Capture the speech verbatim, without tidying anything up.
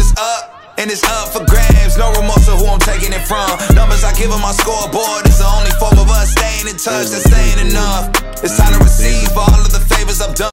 is up, and it's up for grabs. No remorse of who I'm taking it from. Numbers I give on my scoreboard, it's the only form of us staying in touch. That's saying enough. It's time to receive all of the favors I've done.